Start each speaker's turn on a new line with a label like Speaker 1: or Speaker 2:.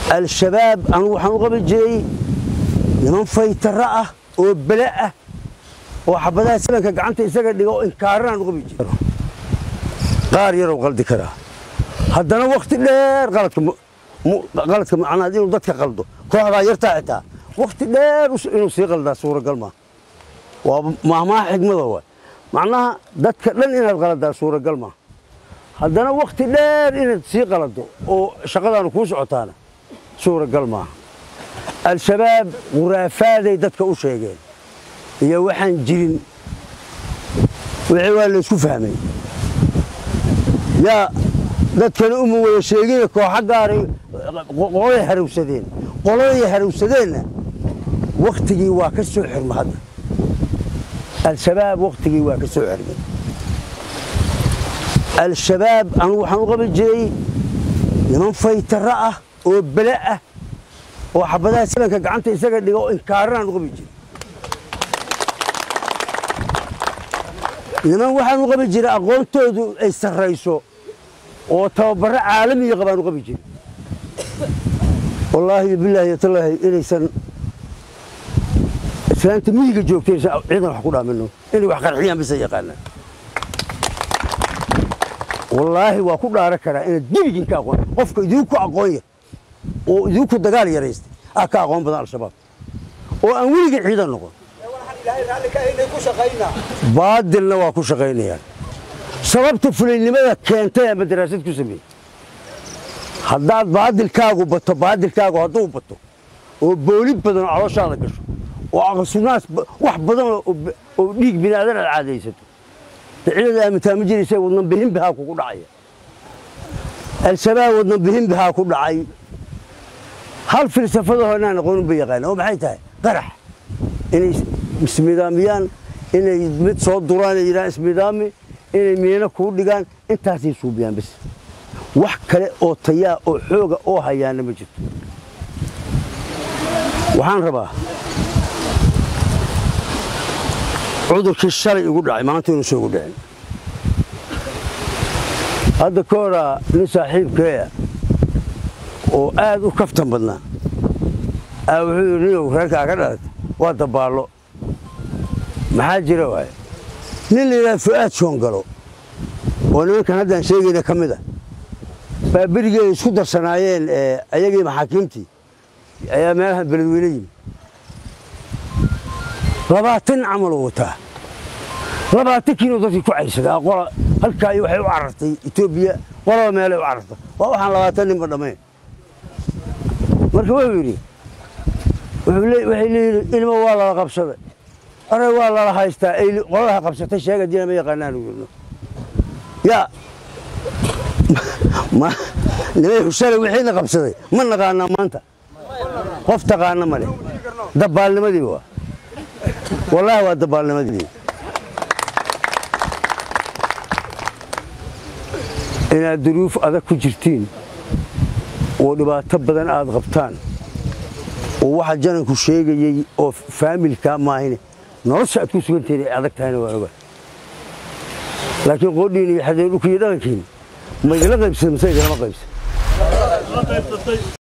Speaker 1: الشباب أنا وحنو قبل جاي لمن فايت الرأة وبلاءه وحبذا سلك قعنت إسقى اللي إنكارنا أنا قبل جاي قار يرو غلط كرا هذا وقت دير غلطكم أنا دين ضدك غلطه كهذا يرتاعته وقت دير إنه سيغل ذا صورة قلمه وما حكمة هو معناها ضدك لن إن الغلط ذا صورة قلمه هذا وقت دير إن سيغلطه وشغلنا نكوس عطانا صورة قلمه الشباب غرافات ضدك وشيء هي وحن جرين وعوال شو فهمي يا dadka umu way sheegeen koox gaari qolay haruusadeen waqtigii waa ka soo xirmay hadda al-shabaab waqtigii waa ka soo xirmay al-shabaab anu waxaan u qaban jiray niman faytara ah oo balaa oo xabadaha silanka gacanta isaga dhigo inkaarana u qaban jiray niman waxaan u qaban jiray aqoontoodu ay sareyso oo tababar caalami qabaan u qabi jiray wallahi billahi tallahi inaysan islaanta miyiga joogtay ciidan wax ku dhaamino inay wax qarxiyaan bis yaqaanaan wallahi waa ku dhaara kara in dibigin ka aqoon qofka idinku aqoon oo idinku dagaal yareystay ka aqoon badan al-shabaab oo aan weliga ciidan noqon baadilna waa ku shaqeynayaan sababta fulinimada keentay ama daraasad ku sameeyay haddaad baadilkaagu hadduu bato oo booli badan calooshaada gasho oo aqsunaas wax badan oo dhiig binaadan aad caadaysato ciidada aamintaa ma jiraysa wadnan bihin baha kugu dhacaya al-shabaab wadnan bihin baha ku dhacay hal filsafada hoona aqoon u yaqaan oo maxay tahay qarax inay ismidaamiyaan inay mid soo duraan ilaa ismidaami inay meena ku dhigaan intaasay suubiyaan bas wax kale oo tayaa oo xooga oo hayaana ma jirto waxaan rabaa cudurkii shalay ugu dhacay maanta inuu soo dhacay hadda koora nin saaxiibkeeya oo aad u kaftan badnaa wuxuu yidhi inuu reerkaa ka dhalatay waa dabaalo maxaa jira waay nin la fu'aad shoongalo oo ninkan haddaan sheegayna ka mid ah baa berigeeda isku darsanaayeen ayagii maxaakiimtii ayaa meelaha beledweyne yimi 20 camal oo wataa 20 kiilo dadkii ku caysaday qola halkaa iyo waxay u carartay Itoobiya qolaba meelay u carartay waa waxaan 20 nin ba dhameen marka wuxuu yidhi waxay leeyihiin ilmo waa la qabsaday أنا والله راح يستاهل والله قبضت الشيء قدينا ما يقنعنا نقول يا ما نبي الشارع وحين قبضته من نقعنا ما أنت خفت قعنا مالي دبالنا ما ديوا والله هو دبالنا ما دي إن الظروف هذا كجرتين ونبى تبدأ هذا غبطان وواحد جانا كل شيء جي أو فاميل كام ما هنا نرجع تكون تاني عندك تاني وعقب لكن قولي حدا يقول كذا لكن ما يقلق يبصر مساجد ما قيبس